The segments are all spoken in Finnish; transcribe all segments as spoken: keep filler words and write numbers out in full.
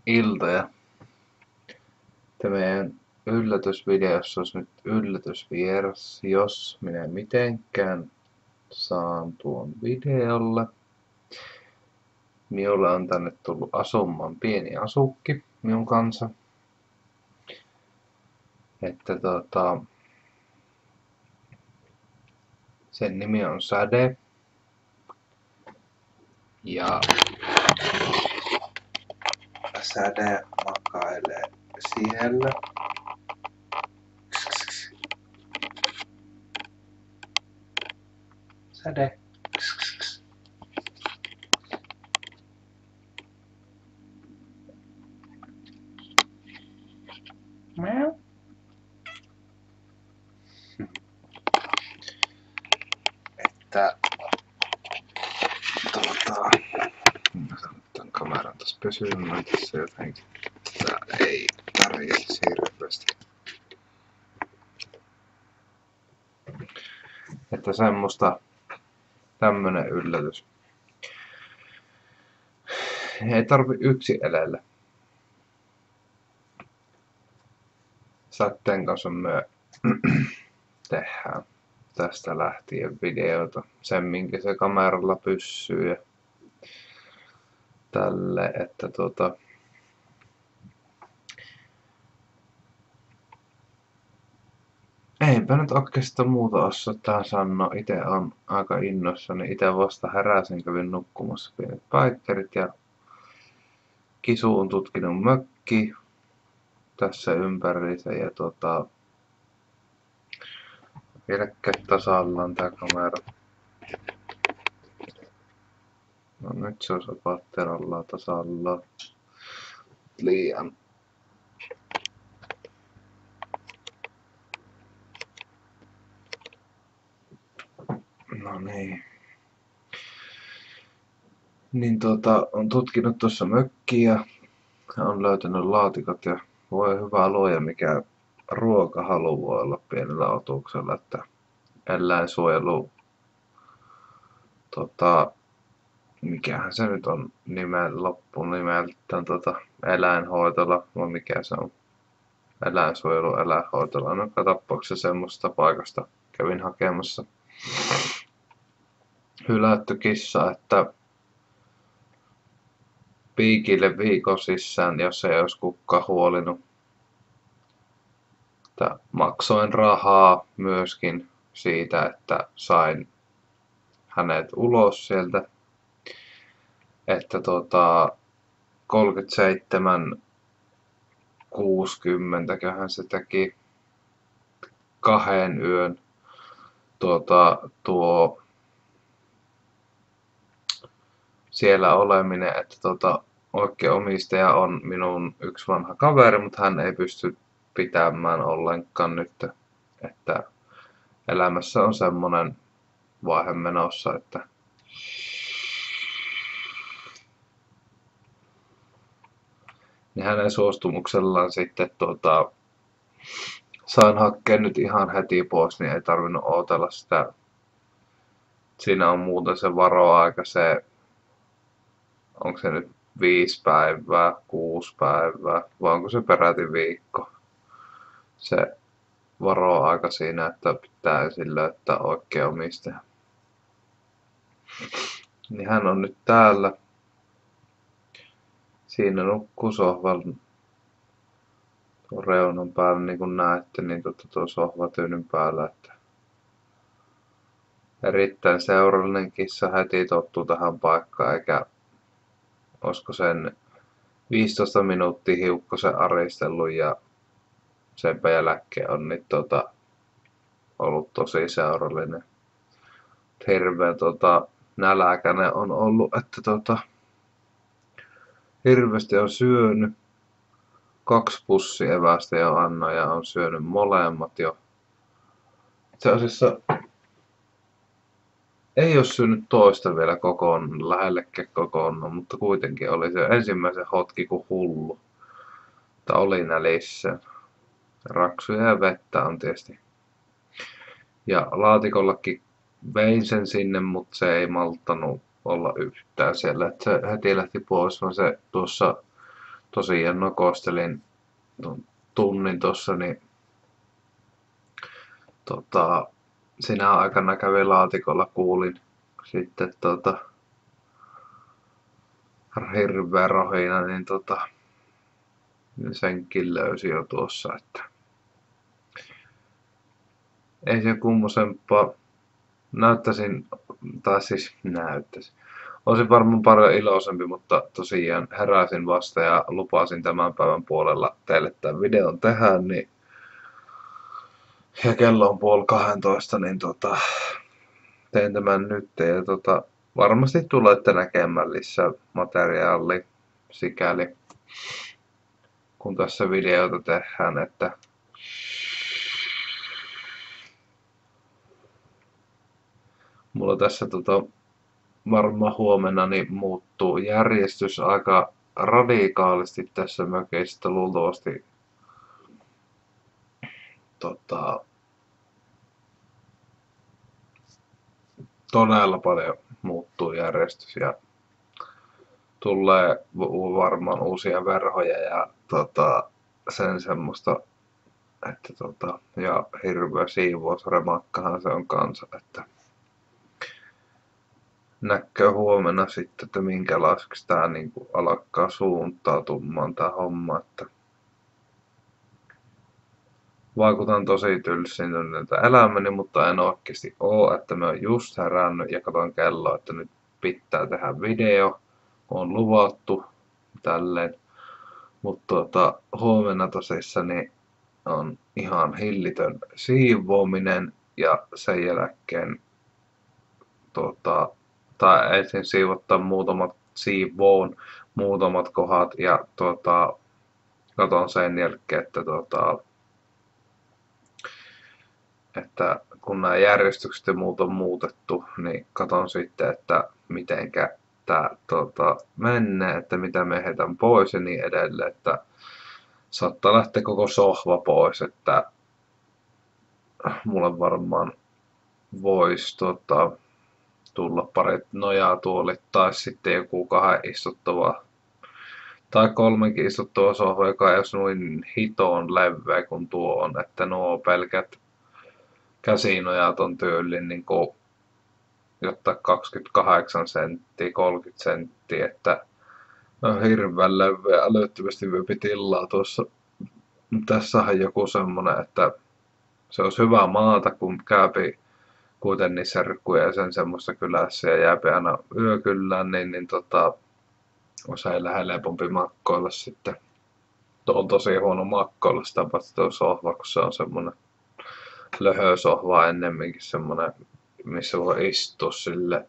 iltoja. Tämä meidän yllätysvideossa olisi nyt yllätysvieras, jos minä mitenkään saan tuon videolle. Minulle on tänne tullut asumaan pieni asukki minun kanssa. Että tota, sen nimi on Säde. Ja Säde makailee siellä. Säde. Miau. Että tuota, mä sanon tämän kameran tässä pysymään tässä jotenkin. Tää ei tarvitse hirveästi. Että semmoista, tämmönen yllätys. Ei tarvi yksi elellä. Säteen kanssa me tehdään tästä lähtien videota. Sen minkä se kameralla pyssyy ja tälle, että tota eipä nyt oikeastaan muuta osaa tähän sanoa. Ite on aika innoissani. Ite vasta heräsin, kävin nukkumassa pienet päikkerit ja Kisu on tutkinut mökki tässä ympäriinsä ja tota vieläkään tasallaan tää kamera. No nyt se olisi patterallaan tasallaan. Liian. No niin. Niin tota, on tutkinut tuossa mökkiä ja on löytänyt laatikot ja voi hyvä luoja mikä ruokahalu voi olla pienellä otuksella, että eläinsuojelu tota, mikähän se nyt on nimen loppuun nimeltään tota eläinhoitola, vai mikä se on? Eläinsuojelu, eläinhoitola. No tapauksessa semmoista paikasta kävin hakemassa hylätty kissa, että piikille viikon sisään, jos ei olisi kukaan huolinut. Että maksoin rahaa myöskin siitä, että sain hänet ulos sieltä. Että tota kolmekymmentäseitsemän kuusikymmentä köhän se teki kahden yön tuota, tuo siellä oleminen, että tuota, oikea omistaja on minun yksi vanha kaveri, mutta hän ei pysty pitämään ollenkaan nyt, että elämässä on semmonen vaihe menossa, että niin hänen suostumuksellaan sitten tuota, sain hakkeen nyt ihan heti pois, niin ei tarvinnut odotella sitä. Siinä on muuten se varoaika, se onko se nyt viisi päivää, kuusi päivää, vai onko se peräti viikko? Se varoaika siinä, että pitää ensin löytää oikea omistaja. Niin hän on nyt täällä. Siinä nukkuu sohvan tuon reunan päällä, niin kuin näette, niin tuota tuo sohvatyynyn päällä. Että erittäin seurallinen kissa heti tottuu tähän paikkaan, eikä olisiko sen viisitoista minuuttia hiukkosen aristellut ja sen jälkeen on niin tota, ollut tosi seurallinen. Hirveän tota, näläkäinen on ollut, että tota, hirveästi on syönyt. Kaksi pussia evästä jo annoin ja on syönyt molemmat jo. Itse asiassa ei ole syönyt toista vielä kokonaan, lähellekään kokonaan, mutta kuitenkin oli se ensimmäisen hotki kuin hullu. Että oli nälissä. Raksuja ja vettä on tietysti. Ja laatikollakin vein sen sinne, mutta se ei malttanut olla yhtään siellä. Että se heti lähti pois, vaan se tuossa tosiaan nokostelin tunnin tossa, niin tota, sinä aikana kävin laatikolla, kuulin sitten tota, hirveä rohina, niin tota, senkin löysi jo tuossa, että ei se kummosempaa. Näyttäisin, tai siis näyttäisin. Olisin varmaan paljon iloisempi, mutta tosiaan heräsin vasta ja lupasin tämän päivän puolella teille tämän videon tehdä, niin ja kello on puoli kahdentoista, niin tota, teen tämän nyt ja tota, varmasti tulette näkemään lisää materiaalia sikäli kun tässä videota tehdään, että mulla tässä tota, varmaan huomenna niin muuttuu järjestys aika radikaalisti tässä mökistä, luultavasti tota, todella paljon muuttuu järjestys ja tulee varmaan uusia verhoja ja tota, sen semmoista, että tota, ja hirveä siivousremakkahan se on kanssa, että näkee huomenna sitten, että minkälaiseksi tää niinku alkaa suuntautumaan tää homma, että vaikutan tosi tylsistyneeltä elämäni, mutta en oikeasti oo, että mä oon just herännyt ja katon kelloa, että nyt pitää tehdä video, on luvattu tälleen, mutta tuota, huomenna tosissani on ihan hillitön siivoaminen ja sen jälkeen tuota, tai ensin siivottaa muutamat siivoon muutamat kohdat ja tuota, katon sen jälkeen, että tuota, että kun nämä järjestykset ja muut on muutettu, niin katon sitten, että mitenkä tämä tuota, menee, että mitä me heitän pois ja niin edelleen, että saattaa lähteä koko sohva pois, että mulle varmaan voisi tuota, tulla parit nojatuolit tai sitten joku kahden istuttava tai kolmenkin istuttava sohva, joka ei olisi noin hitoon leveä kuin tuo on, että nuo pelkät käsinojat on tyylin niin kuin jotta kaksikymmentäkahdeksan senttiä, kolmekymmentä senttiä, että on hirveän leveä, älyttömästi vyöpi tilaa tuossa. Tässähän joku semmonen, että se olisi hyvä maata, kun käypi kuitenkin serkkuja ja sen semmoista kylässä ja jääpi aina yökyllään, niin, niin tota, usein helpompi makkoilla sitten. Tuo on tosi huono makkoilla sitä paitsi tuo sohva, kun se on semmonen löhösohva ennemminkin semmonen, missä voi istua sille,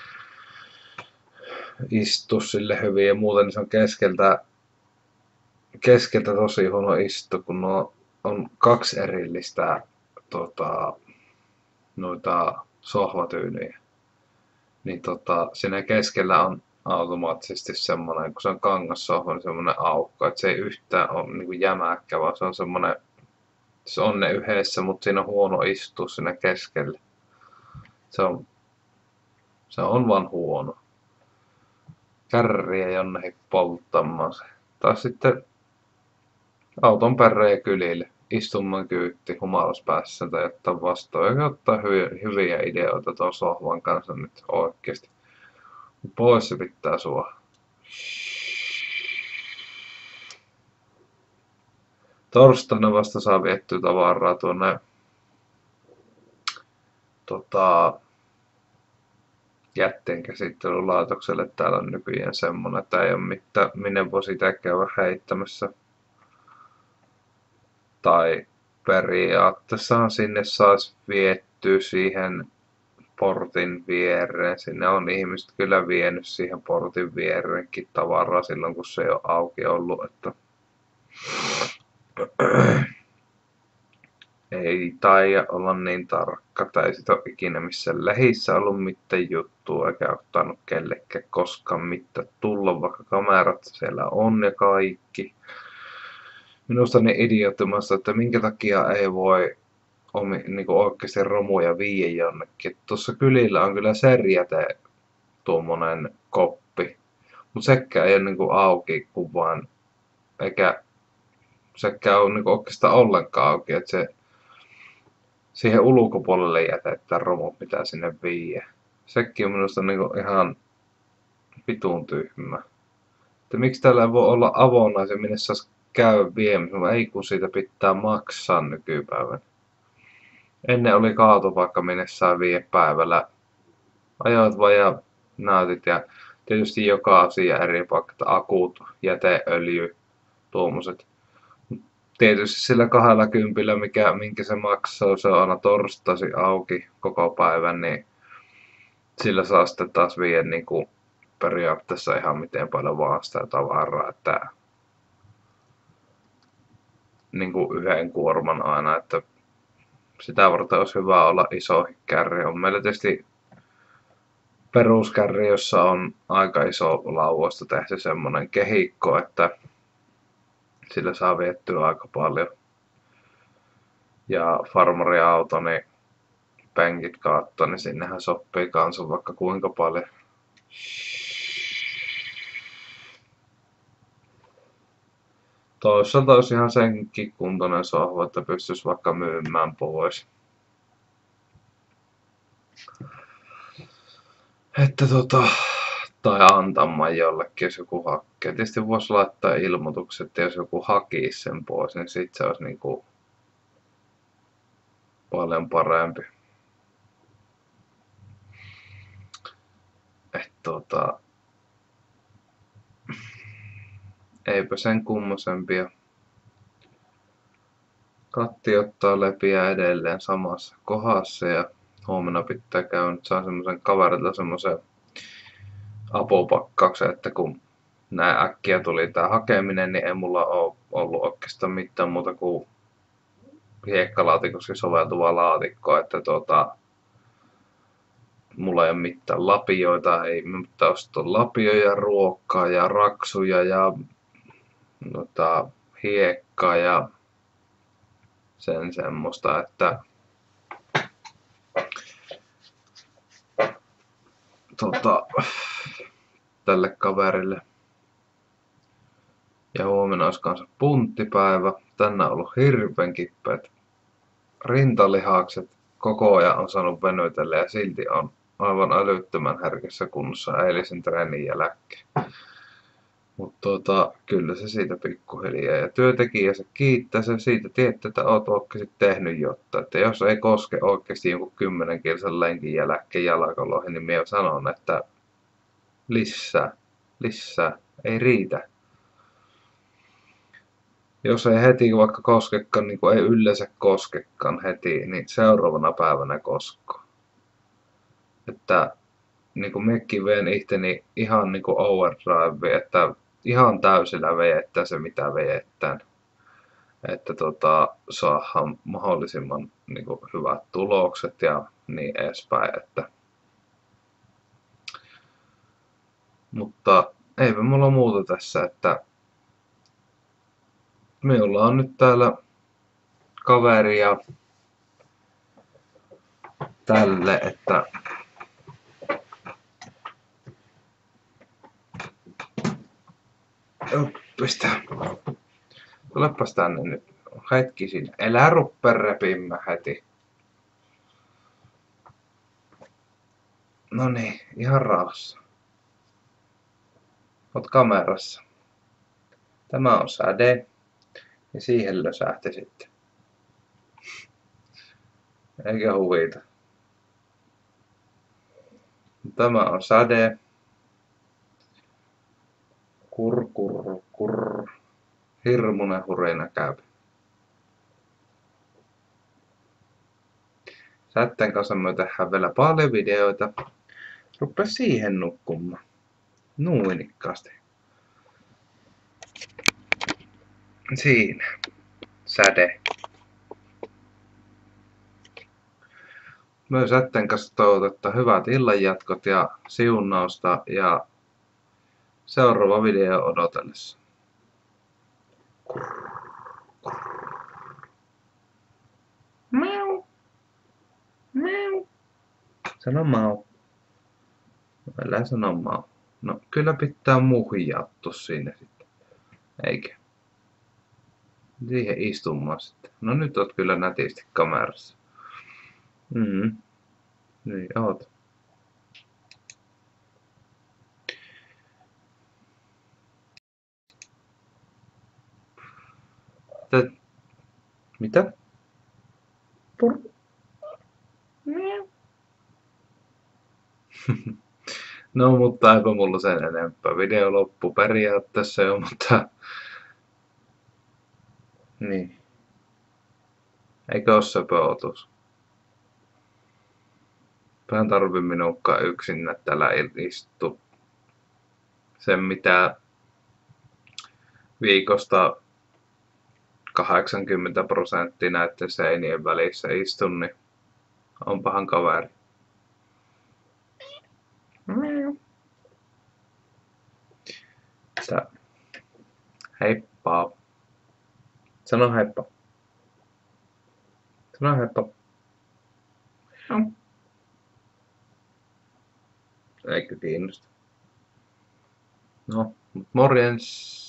istua sille hyvin ja muuten niin se on keskeltä, keskeltä tosi huono istu, kun nuo on kaksi erillistä tota, noita sohvatyynyjä. Niin tota, siinä keskellä on automaattisesti semmoinen, kun se on kangassohva, niin semmoinen aukko, että se ei yhtään ole niin kuin jämäkkä, vaan se on semmoinen, se on ne yhdessä, mutta siinä on huono istua siinä keskellä. Se on, se on vaan huono. Kärriä jonnekin polttamaan se. Tai sitten auton perään kylille, istumaan kyytti humalas päässä tai ottaa vastaan ja ottaa hyviä, hyviä ideoita tuon sohvan kanssa nyt oikeesti. Pois se pitää sua. Torstaina vasta saa viettyä tavaraa tuonne tota, jätteenkäsittelylaitokselle. Täällä on nykyään semmonen, että ei ole mitään, minne voisi itse käydä heittämässä. Tai periaatteessa sinne saisi viettyä siihen portin viereen. Sinne on ihmiset kyllä vienyt siihen portin viereenkin tavaraa silloin, kun se ei ole auki ollut. Että ei taida olla niin tarkka, tai ei sitä ole ikinä missään lähissä ollut mitään juttua, eikä ottanut kellekään koskaan mitään tulla, vaikka kamerat siellä on ja kaikki. Minusta on niin idioottimasta, että minkä takia ei voi omi, niin kuin oikeasti romuja viiä jonnekin. Tuossa kylillä on kyllä serjäte tuommoinen koppi, mutta sekään ei ole niin kuin auki, kun vaan eikä sekään ole niin oikeastaan ollenkaan auki, että se siihen ulkopuolelle jätetään romut, mitä sinne vie. Sekin on minusta niin ihan vitun tyhmä. Että miksi täällä ei voi olla avona se, minne saisi käydä viemässä, ei kun siitä pitää maksaa nykypäivän. Ennen oli kaatopaikka, minne saa vie päivällä. Ajoit vaan ja näytit ja tietysti joka asia eri paikka, akut, jäteöljy, tuommoiset. Tietysti sillä kahdella kympillä, mikä, minkä se maksaa, se on aina torstaisin auki koko päivän, niin sillä saa sitten taas viedä niin kuin periaatteessa ihan miten paljon vaan sitä tavaraa, että niin kuin yhden kuorman aina, että sitä varten olisi hyvä olla iso kärri. On meillä tietysti peruskärri, jossa on aika iso lauasta tehty semmonen kehikko, että sillä saa viettyä aika paljon. Ja farmariauto, niin penkit kaatto, niin sinnehän sopii kanssa vaikka kuinka paljon. Toisaalta olisi ihan senkin kuntoinen sohva, että pystyisi vaikka myymään pois. Että tota, tai antamaan jollekin, jos joku hakee. Tietysti voisi laittaa ilmoitukset, että jos joku hakisi sen pois, niin sit se olisi niinku paljon parempi. Että tota, eipä sen kummosempia. Katti ottaa lepiä edelleen samassa kohdassa ja huomenna pitää käydä nyt saa semmosen kaverilta semmosen apupakkauksen, että kun näin äkkiä tuli tää hakeminen, niin ei mulla oo ollut oikeastaan mitään muuta kuin hiekkalaatikoksi soveltuva laatikko, että tota, mulla ei ole mitään lapioita, ei mitään ostaa lapioja, ruokaa ja raksuja ja tota, hiekkaa ja sen semmoista, että tota, tälle kaverille. Ja huomenna olisi kanssa punttipäivä. Tänään on ollut hirveän kippeät rintalihakset. Koko ajan on saanut venytellä ja silti on aivan älyttömän herkässä kunnossa eilisen treenin jälkeen. Mutta tota, kyllä se siitä pikkuhiljaa. Ja työntekijä se kiittää se siitä, tietää, että oot oikeasti tehnyt jotain. Että jos ei koske oikeasti jonkun kymmenen kilsan lenkin jälkeen jalakoloihin, niin minä sanon, että lisää, lisää, ei riitä. Jos ei heti vaikka koskekaan, niin kuin ei yleensä koskekaan heti, niin seuraavana päivänä koskoo. Että niin kuin mekin veen itteni ihan niin kuin overdrive, että ihan täysillä vejettää se mitä vejettään. Että tota, saadaan mahdollisimman niin kuin hyvät tulokset ja niin edespäin. Että mutta eipä mulla muuta tässä, että minulla on nyt täällä kaveria tälle, että pistä. Tulepas tänne nyt hetki sinne. Elä ruppe repimään heti. No niin, ihan rauhassa. Oot kamerassa. Tämä on säde. Ja siihen lösähti sitten. Eikä huvita. Tämä on säde. Kur, kur, kur. Hirmunen hurina käy. Sätten kanssa me tehdään vielä paljon videoita. Rupea siihen nukkumaan. Nuinikkaasti. Siinä. Säde. Myös sätten kanssa toivotetaan hyvät illanjatkot ja siunausta ja seuraava video odotellessa. Mau. Mau. Sano mau. Älä sano mau. No kyllä pitää muhjattu sinne sitten. Eikö? Siihen istumaan sitten. No nyt oot kyllä nätisti kamerassa. Mm. Niin oot. Tät... Mitä? Pur... No, mutta eipä mulla sen enempää. Video loppu periaatteessa jo, mutta... Niin. Eikö oo söpö otus? Vähän tarvi minukkaan yksin täällä istu. Sen mitä viikosta kahdeksankymmentä prosenttia näiden seinien välissä istun, niin onpahan kaveri. Tää. Heippa. Sano heippa. Sano heippa. Eikö kiinnosta? No, morjens.